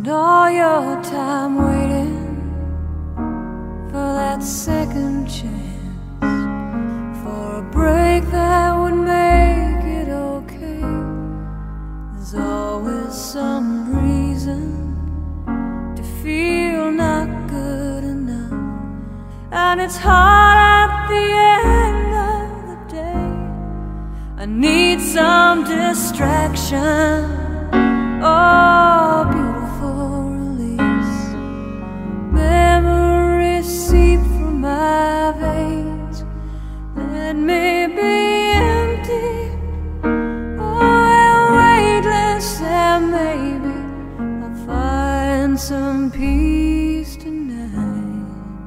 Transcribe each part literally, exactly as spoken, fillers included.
spend all your time waiting for that second chance, for a break that would make it okay. There's always some reason to feel not good enough, and it's hard at the end of the day. I need some distraction, oh, beautiful release. Memories seep from my veins. Let me be empty, oh, and weightless, and maybe I'll find some peace tonight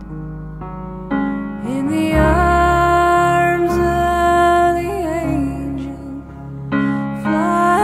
in the arms of the angel. Fly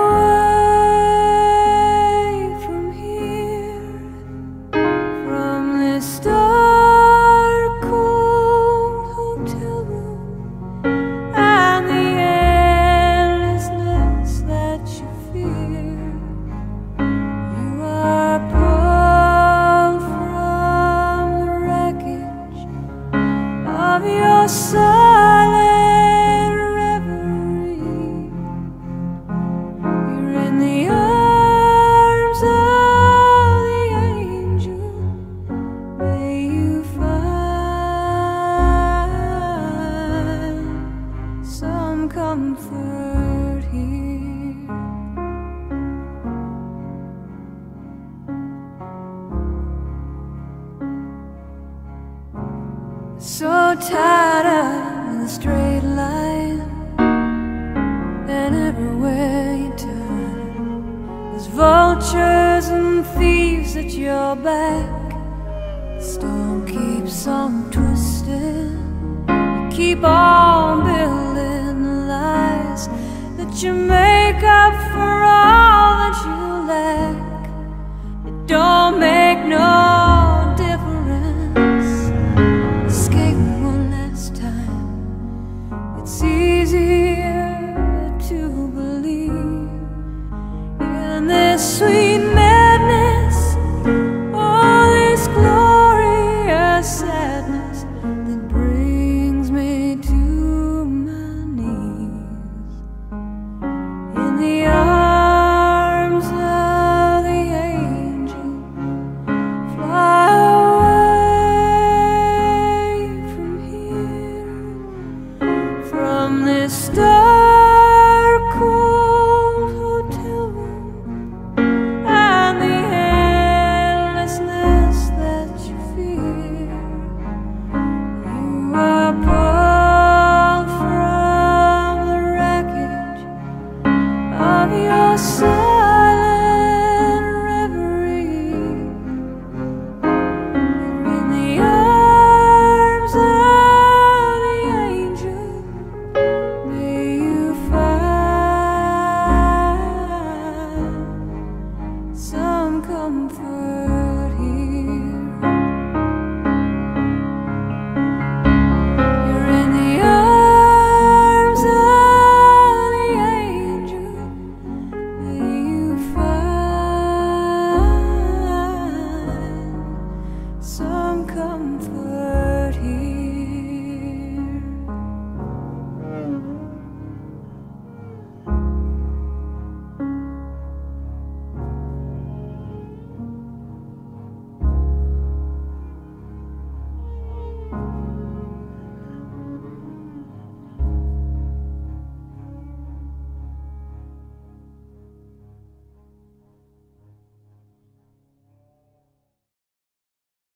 away from here, from this dark, cold hotel room, and the endlessness that you fear. You are pulled from the wreckage of your silent reverie. You're in the arms of the angel. May you find some comfort here. So tired of the straight line, and everywhere you turn, there's vultures and thieves at your back. The storm keeps on twisting. You keep on building the lies that you make up for all that you lack. It don't make no difference. Escape one last time. It's easier to believe in this sweet madness, all this glorious sadness that brings me to my knees in the arms of the angel. Fly away from here, from this dark, cold hotel room, and the endlessness that you fear. You are pulled from the wreckage of your silent reverie. You're in the arms of the angel. May you find some comfort.